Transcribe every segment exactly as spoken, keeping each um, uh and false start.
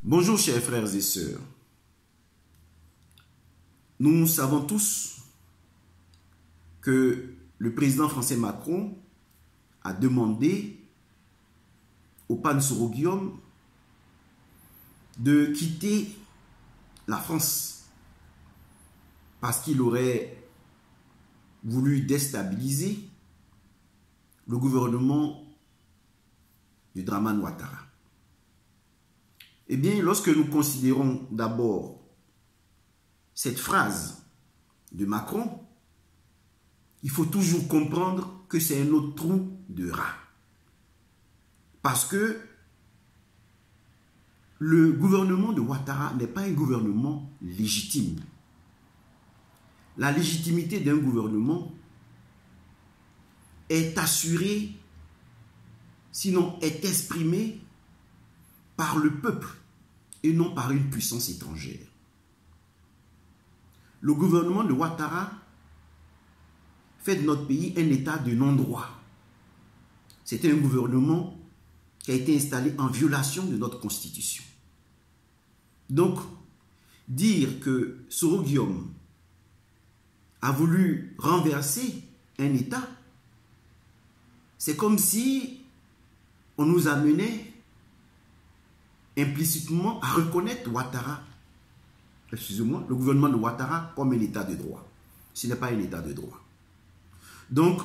Bonjour chers frères et sœurs. Nous savons tous que le président français Macron a demandé au Pan-Soroguium de quitter la France parce qu'il aurait voulu déstabiliser le gouvernement de Dramane Ouattara. Eh bien, lorsque nous considérons d'abord cette phrase de Macron, il faut toujours comprendre que c'est un autre trou de rat. Parce que le gouvernement de Ouattara n'est pas un gouvernement légitime. La légitimité d'un gouvernement est assurée, sinon est exprimée par le peuple et non par une puissance étrangère. Le gouvernement de Ouattara fait de notre pays un état de non-droit. C'était un gouvernement qui a été installé en violation de notre constitution. Donc, dire que Soroguium a voulu renverser un état, c'est comme si on nous amenait implicitement à reconnaître Ouattara, excusez-moi, le gouvernement de Ouattara comme un état de droit. Ce n'est pas un état de droit. Donc,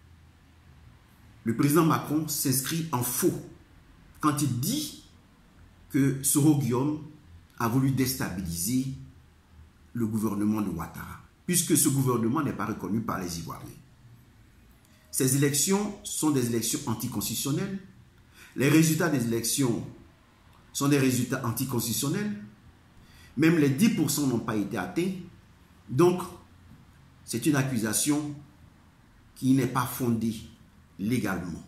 le président Macron s'inscrit en faux quand il dit que Soroguium a voulu déstabiliser le gouvernement de Ouattara, puisque ce gouvernement n'est pas reconnu par les Ivoiriens. Ces élections sont des élections anticonstitutionnelles. Les résultats des élections sont des résultats anticonstitutionnels. Même les dix pour cent n'ont pas été atteints. Donc, c'est une accusation qui n'est pas fondée légalement.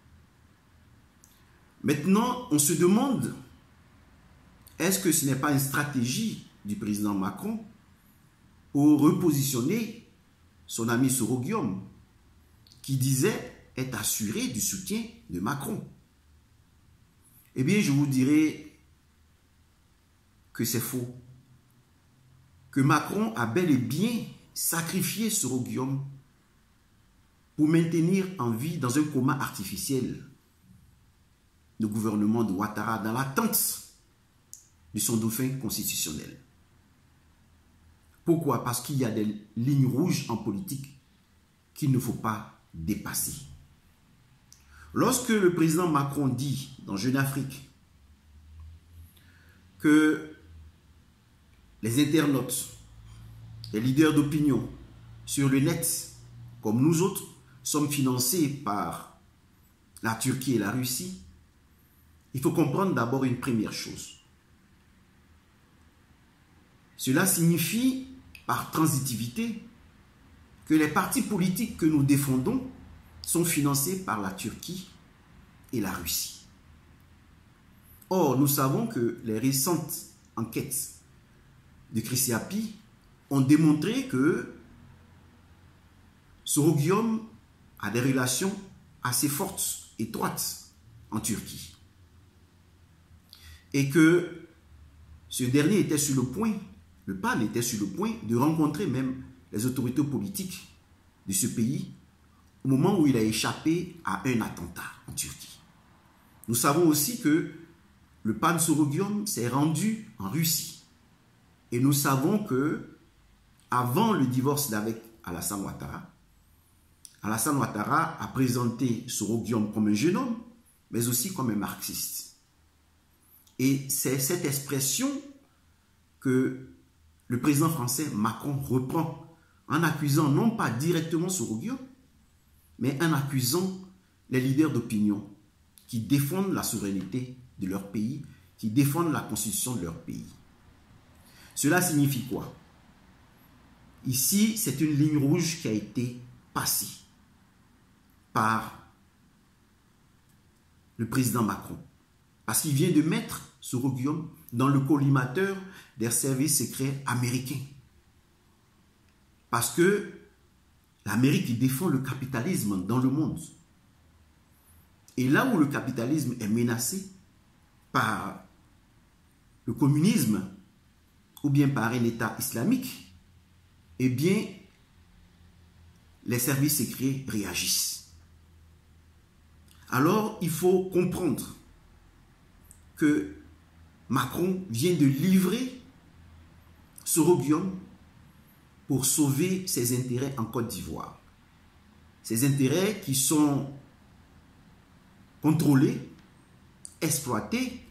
Maintenant, on se demande, est-ce que ce n'est pas une stratégie du président Macron pour repositionner son ami Soroguium, qui disait être assuré du soutien de Macron? Eh bien, je vous dirai que c'est faux. Que Macron a bel et bien sacrifié Soroguium pour maintenir en vie dans un coma artificiel le gouvernement de Ouattara dans l'attente de son dauphin constitutionnel. Pourquoi? Parce qu'il y a des lignes rouges en politique qu'il ne faut pas dépasser. Lorsque le président Macron dit dans Jeune Afrique que les internautes, les leaders d'opinion sur le net, comme nous autres, sommes financés par la Turquie et la Russie, il faut comprendre d'abord une première chose. Cela signifie, par transitivité, que les partis politiques que nous défendons sont financés par la Turquie et la Russie. Or, nous savons que les récentes enquêtes de Christiapi ont démontré que Soroguium a des relations assez fortes, étroites en Turquie. Et que ce dernier était sur le point, le P A N était sur le point de rencontrer même les autorités politiques de ce pays au moment où il a échappé à un attentat en Turquie. Nous savons aussi que le Pan-Soroguium s'est rendu en Russie. Et nous savons que avant le divorce d'avec Alassane Ouattara, Alassane Ouattara a présenté Soroguium comme un jeune homme, mais aussi comme un marxiste. Et c'est cette expression que le président français Macron reprend en accusant non pas directement Soroguium, mais en accusant les leaders d'opinion qui défendent la souveraineté de leur pays, qui défendent la constitution de leur pays. Cela signifie quoi? Ici, c'est une ligne rouge qui a été passée par le président Macron. Parce qu'il vient de mettre Soroguium dans le collimateur des services secrets américains. Parce que l'Amérique défend le capitalisme dans le monde. Et là où le capitalisme est menacé par le communisme ou bien par un État islamique, eh bien, les services secrets réagissent. Alors, il faut comprendre que Macron vient de livrer ce roguium pour sauver ses intérêts en Côte d'Ivoire. Ses intérêts qui sont contrôlés, exploités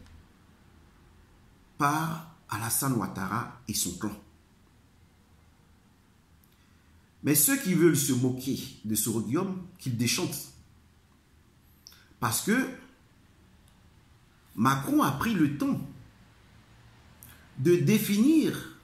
par Alassane Ouattara et son clan. Mais ceux qui veulent se moquer de ce roguium, qu'ils déchantent. Parce que Macron a pris le temps de définir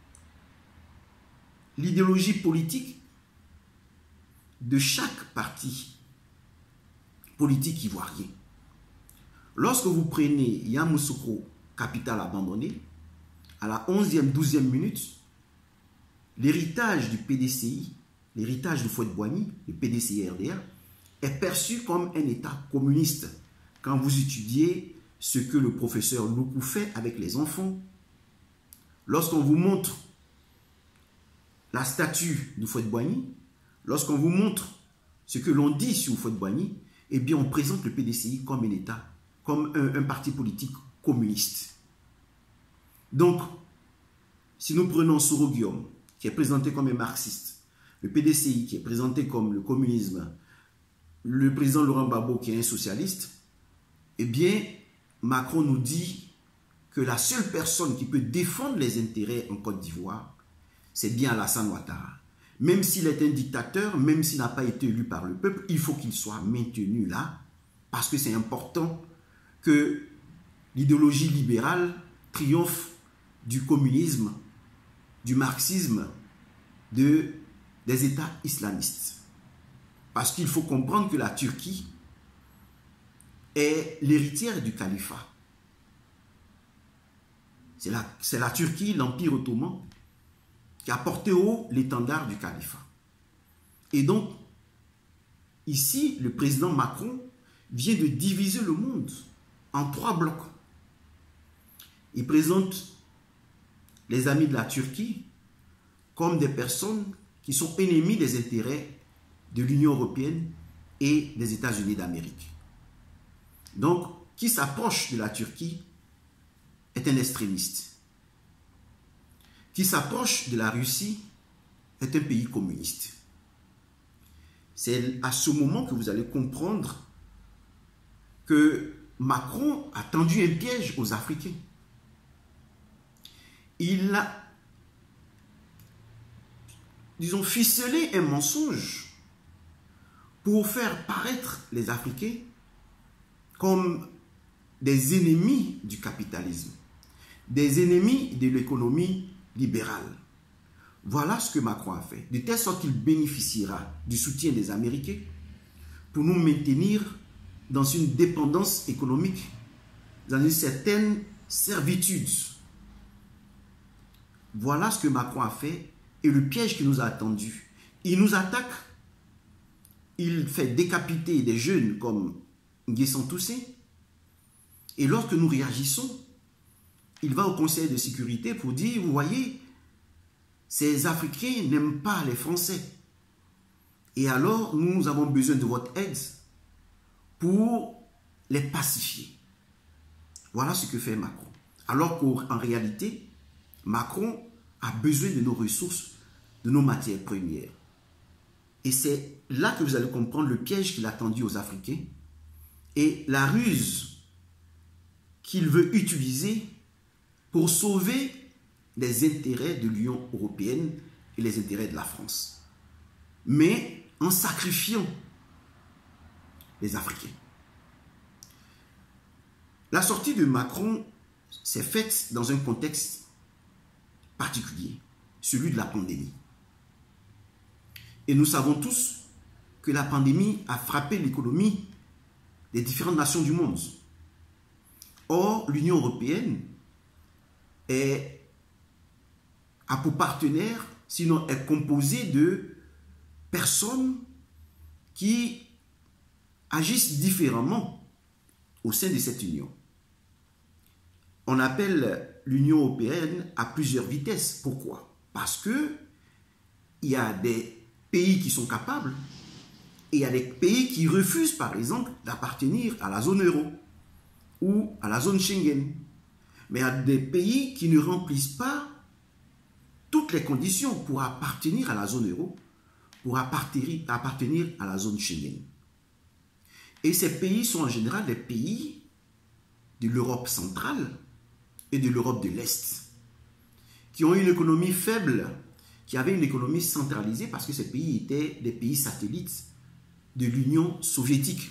l'idéologie politique de chaque parti politique ivoirien. Lorsque vous prenez Yamoussoukro, capitale abandonnée, à la onzième, douzième minute, l'héritage du P D C I, l'héritage de Houphouët-Boigny, le P D C I R D A, est perçu comme un État communiste. Quand vous étudiez ce que le professeur Loukou fait avec les enfants, lorsqu'on vous montre la statue de Houphouët-Boigny, lorsqu'on vous montre ce que l'on dit sur Houphouët-Boigny, eh bien on présente le P D C I comme un État, comme un, un parti politique communiste. Donc, si nous prenons Soro Guillaume, qui est présenté comme un marxiste, le P D C I qui est présenté comme le communisme, le président Laurent Gbagbo qui est un socialiste, eh bien, Macron nous dit que la seule personne qui peut défendre les intérêts en Côte d'Ivoire, c'est bien Alassane Ouattara. Même s'il est un dictateur, même s'il n'a pas été élu par le peuple, il faut qu'il soit maintenu là, parce que c'est important que l'idéologie libérale triomphe du communisme, du marxisme, de, des États islamistes. Parce qu'il faut comprendre que la Turquie est l'héritière du califat. C'est la, c'est la Turquie, l'Empire ottoman, qui a porté haut l'étendard du califat. Et donc, ici, le président Macron vient de diviser le monde en trois blocs. Il présente les amis de la Turquie comme des personnes qui sont ennemies des intérêts de l'Union européenne et des États-Unis d'Amérique. Donc, qui s'approche de la Turquie est un extrémiste. Qui s'approche de la Russie est un pays communiste. C'est à ce moment que vous allez comprendre que Macron a tendu un piège aux Africains. Il a, disons, ficelé un mensonge pour faire paraître les Africains comme des ennemis du capitalisme, des ennemis de l'économie libérale. Voilà ce que Macron a fait, de telle sorte qu'il bénéficiera du soutien des Américains pour nous maintenir dans une dépendance économique, dans une certaine servitude. Voilà ce que Macron a fait et le piège qui nous a attendu. Il nous attaque, il fait décapiter des jeunes comme Nguessan Toussé, et lorsque nous réagissons, il va au Conseil de sécurité pour dire, vous voyez, ces Africains n'aiment pas les Français. Et alors, nous avons besoin de votre aide pour les pacifier. Voilà ce que fait Macron. Alors qu'en réalité, Macron a besoin de nos ressources, de nos matières premières. Et c'est là que vous allez comprendre le piège qu'il a tendu aux Africains et la ruse qu'il veut utiliser pour sauver les intérêts de l'Union européenne et les intérêts de la France. Mais en sacrifiant les Africains. La sortie de Macron s'est faite dans un contexte particulier, celui de la pandémie. Et nous savons tous que la pandémie a frappé l'économie des différentes nations du monde. Or, l'Union européenne est, a pour partenaire, sinon est composée de personnes qui agissent différemment au sein de cette union. On appelle l'Union européenne à plusieurs vitesses. Pourquoi? Parce que il y a des pays qui sont capables et il y a des pays qui refusent, par exemple, d'appartenir à la zone euro ou à la zone Schengen. Mais il y a des pays qui ne remplissent pas toutes les conditions pour appartenir à la zone euro, pour appartenir, appartenir à la zone Schengen. Et ces pays sont en général des pays de l'Europe centrale et de l'Europe de l'Est, qui ont une économie faible, qui avaient une économie centralisée parce que ces pays étaient des pays satellites de l'Union soviétique,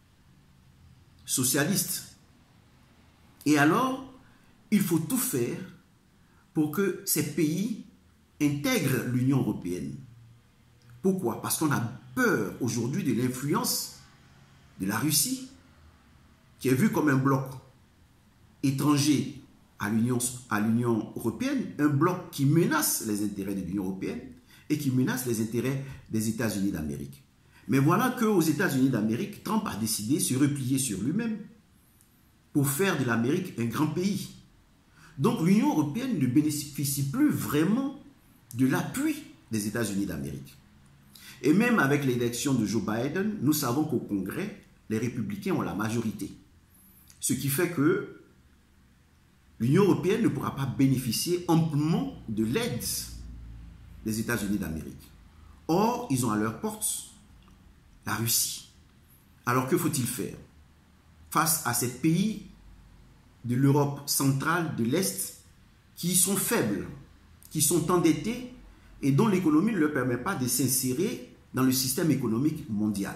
socialiste. Et alors, il faut tout faire pour que ces pays intègrent l'Union européenne. Pourquoi? Parce qu'on a peur aujourd'hui de l'influence de la Russie, qui est vue comme un bloc étranger à l'Union à l'Union européenne, un bloc qui menace les intérêts de l'Union européenne et qui menace les intérêts des États-Unis d'Amérique. Mais voilà qu'aux États-Unis d'Amérique, Trump a décidé de se replier sur lui-même pour faire de l'Amérique un grand pays. Donc l'Union européenne ne bénéficie plus vraiment de l'appui des États-Unis d'Amérique. Et même avec l'élection de Joe Biden, nous savons qu'au Congrès, les républicains ont la majorité. Ce qui fait que l'Union européenne ne pourra pas bénéficier amplement de l'aide des États-Unis d'Amérique. Or, ils ont à leur porte la Russie. Alors que faut-il faire face à ces pays de l'Europe centrale, de l'Est, qui sont faibles, qui sont endettés et dont l'économie ne leur permet pas de s'insérer dans le système économique mondial?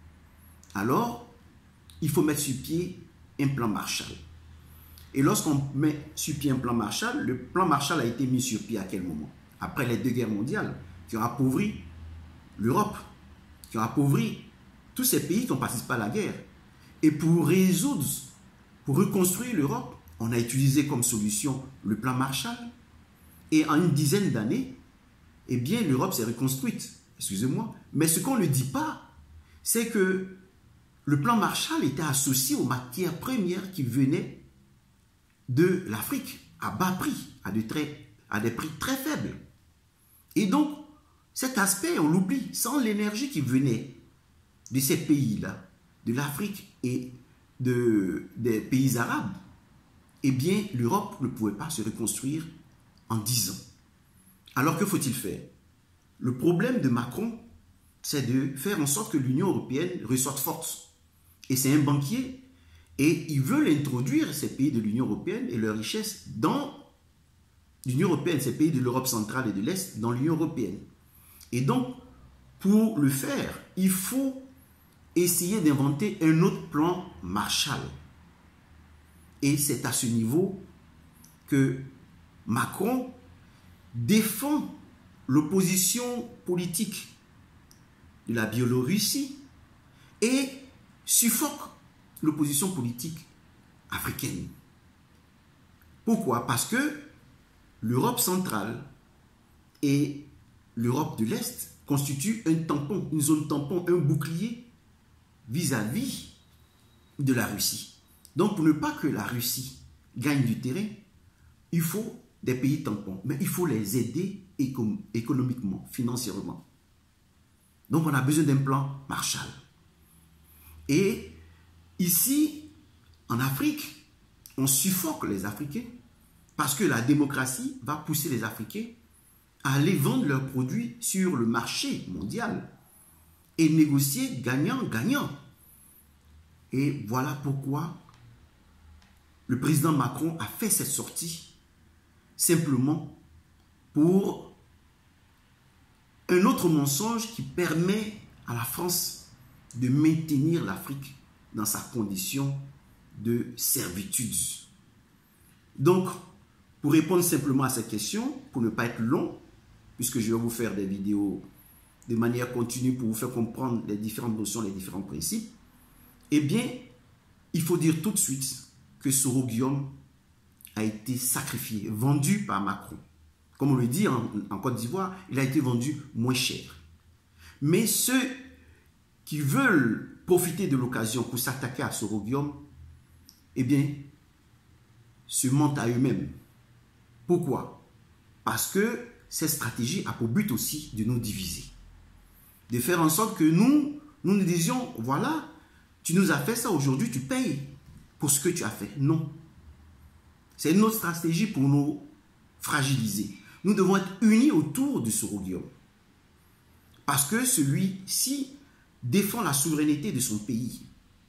Alors, il faut mettre sur pied un plan Marshall. Et lorsqu'on met sur pied un plan Marshall, le plan Marshall a été mis sur pied à quel moment? Après les deux guerres mondiales, qui ont appauvri l'Europe, qui ont appauvri tous ces pays qui ont participé à la guerre. Et pour résoudre, pour reconstruire l'Europe, on a utilisé comme solution le plan Marshall. Et en une dizaine d'années, eh bien, l'Europe s'est reconstruite. Excusez-moi. Mais ce qu'on ne dit pas, c'est que le plan Marshall était associé aux matières premières qui venaient de l'Afrique à bas prix, à, de très, à des prix très faibles. Et donc, cet aspect, on l'oublie. Sans l'énergie qui venait de ces pays-là, de l'Afrique et de, des pays arabes, eh bien, l'Europe ne pouvait pas se reconstruire en dix ans. Alors, que faut-il faire? Le problème de Macron, c'est de faire en sorte que l'Union européenne ressorte forte. Et c'est un banquier, et il veut introduire ces pays de l'Union européenne et leurs richesses dans l'Union européenne, ces pays de l'Europe centrale et de l'Est, dans l'Union européenne. Et donc, pour le faire, il faut essayer d'inventer un autre plan Marshall. Et c'est à ce niveau que Macron défend l'opposition politique de la Biélorussie et suffoque l'opposition politique africaine. Pourquoi? Parce que l'Europe centrale et l'Europe de l'Est constituent un tampon, une zone tampon, un bouclier vis-à-vis de la Russie. Donc, pour ne pas que la Russie gagne du terrain, il faut des pays tampons, mais il faut les aider éco- économiquement, financièrement. Donc, on a besoin d'un plan Marshall. Et ici, en Afrique, on suffoque les Africains parce que la démocratie va pousser les Africains à aller vendre leurs produits sur le marché mondial et négocier gagnant-gagnant. Et voilà pourquoi le président Macron a fait cette sortie simplement pour un autre mensonge qui permet à la France de maintenir l'Afrique dans sa condition de servitude. Donc, pour répondre simplement à cette question, pour ne pas être long, puisque je vais vous faire des vidéos de manière continue pour vous faire comprendre les différentes notions, les différents principes, eh bien, il faut dire tout de suite que Soro-Guillaume a été sacrifié, vendu par Macron. Comme on le dit en, en Côte d'Ivoire, il a été vendu moins cher. Mais ceux qui veulent profiter de l'occasion pour s'attaquer à Soro-Guillaume, eh bien, se mentent à eux-mêmes. Pourquoi? Parce que cette stratégie a pour but aussi de nous diviser. De faire en sorte que nous, nous nous disions, voilà, tu nous as fait ça, aujourd'hui tu payes pour ce que tu as fait. Non. C'est une autre stratégie pour nous fragiliser. Nous devons être unis autour de ce royaume. Parce que celui-ci défend la souveraineté de son pays.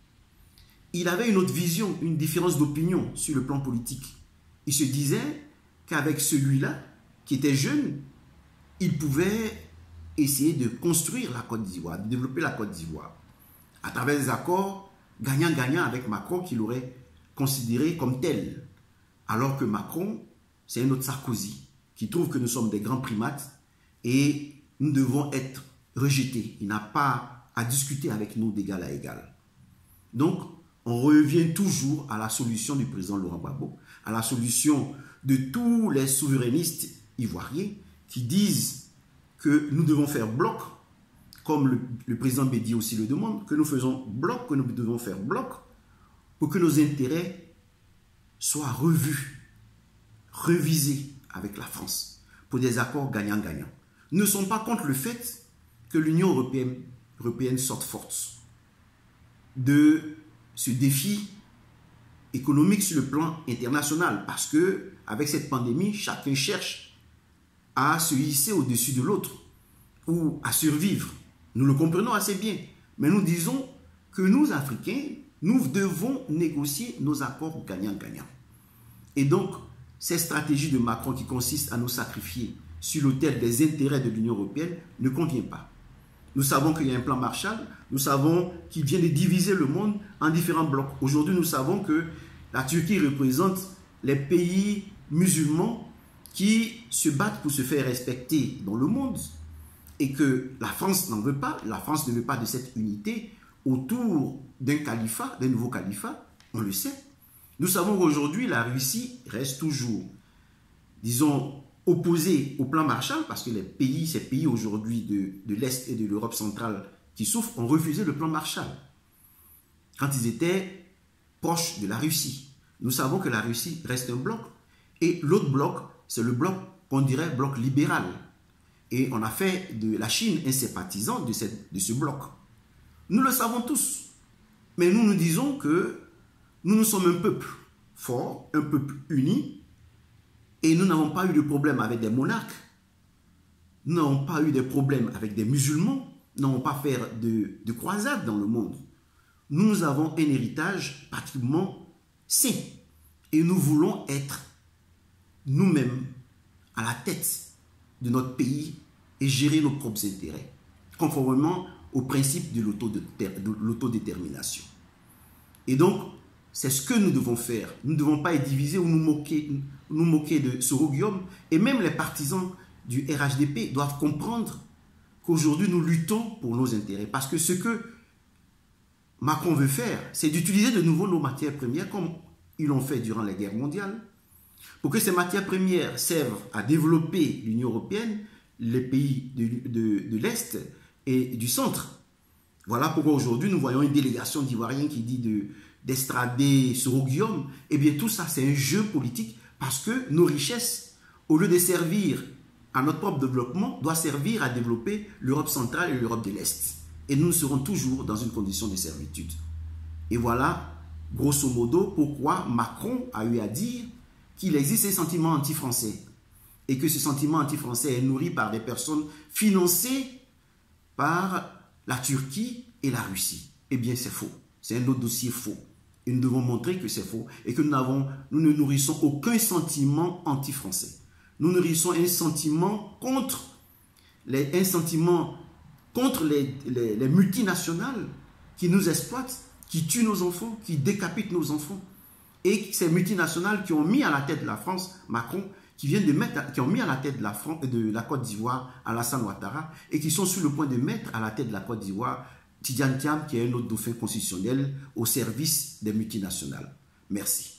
Il avait une autre vision, une différence d'opinion sur le plan politique. Il se disait qu'avec celui-là, qui était jeune, il pouvait essayer de construire la Côte d'Ivoire, de développer la Côte d'Ivoire, à travers des accords gagnant-gagnant avec Macron qu'il aurait considéré comme tel. Alors que Macron, c'est un autre Sarkozy, qui trouve que nous sommes des grands primates et nous devons être rejetés. Il n'a pas à discuter avec nous d'égal à égal. Donc, on revient toujours à la solution du président Laurent Gbagbo, à la solution de tous les souverainistes ivoiriens qui disent que nous devons faire bloc, comme le, le président Bédi aussi le demande, que nous faisons bloc, que nous devons faire bloc, pour que nos intérêts soient revus, revisés avec la France, pour des accords gagnant-gagnant. Nous ne sommes pas contre le fait que l'Union européenne, européenne sorte forte de ce défi économique sur le plan international, parce que avec cette pandémie, chacun cherche à se hisser au-dessus de l'autre ou à survivre. Nous le comprenons assez bien, mais nous disons que nous, Africains, nous devons négocier nos accords gagnant-gagnant. Et donc, cette stratégie de Macron qui consiste à nous sacrifier sur l'autel des intérêts de l'Union européenne ne convient pas. Nous savons qu'il y a un plan Marshall, nous savons qu'il vient de diviser le monde en différents blocs. Aujourd'hui, nous savons que la Turquie représente les pays musulmans qui se battent pour se faire respecter dans le monde et que la France n'en veut pas. La France ne veut pas de cette unité autour d'un califat, d'un nouveau califat, on le sait. Nous savons qu'aujourd'hui, la Russie reste toujours, disons, opposée au plan Marshall, parce que les pays, ces pays aujourd'hui de, de l'Est et de l'Europe centrale qui souffrent ont refusé le plan Marshall quand ils étaient proches de la Russie. Nous savons que la Russie reste un bloc et l'autre bloc, c'est le bloc qu'on dirait bloc libéral. Et on a fait de la Chine un sympathisant de, cette, de ce bloc. Nous le savons tous, mais nous nous disons que nous, nous sommes un peuple fort, un peuple uni, et nous n'avons pas eu de problème avec des monarques, nous n'avons pas eu de problème avec des musulmans, nous n'avons pas fait de, de croisades dans le monde. Nous avons un héritage pratiquement sain, et nous voulons être nous-mêmes à la tête de notre pays et gérer nos propres intérêts, conformément au principe de l'autodétermination. Et donc, c'est ce que nous devons faire. Nous ne devons pas être divisés ou nous moquer, nous moquer de ce royaume. Et même les partisans du R H D P doivent comprendre qu'aujourd'hui, nous luttons pour nos intérêts. Parce que ce que Macron veut faire, c'est d'utiliser de nouveau nos matières premières, comme ils l'ont fait durant la guerre mondiale, pour que ces matières premières servent à développer l'Union européenne, les pays de, de, de l'Est et du Centre. Voilà pourquoi aujourd'hui, nous voyons une délégation d'Ivoiriens qui dit de... d'estrader ce royaume. Eh bien, tout ça, c'est un jeu politique parce que nos richesses, au lieu de servir à notre propre développement, doivent servir à développer l'Europe centrale et l'Europe de l'Est. Et nous serons toujours dans une condition de servitude. Et voilà, grosso modo, pourquoi Macron a eu à dire qu'il existe un sentiment anti-français et que ce sentiment anti-français est nourri par des personnes financées par la Turquie et la Russie. Eh bien, c'est faux. C'est un autre dossier faux. Et nous devons montrer que c'est faux et que nous, n'avons, nous ne nourrissons aucun sentiment anti-français. Nous nourrissons un sentiment contre les, un sentiment contre les, les, les multinationales qui nous exploitent, qui tuent nos enfants, qui décapitent nos enfants. Et ces multinationales qui ont mis à la tête de la France, Macron, qui viennent de mettre, qui ont mis à la tête de la, France, de la Côte d'Ivoire Alassane Ouattara et qui sont sur le point de mettre à la tête de la Côte d'Ivoire Tidjane Thiam, qui est un autre dauphin constitutionnel au service des multinationales. Merci.